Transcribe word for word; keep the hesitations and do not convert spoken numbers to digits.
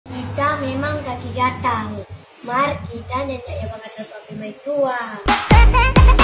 Kita memang kaki gatal. Mari kita nyanyi yang bakal topi mai tua.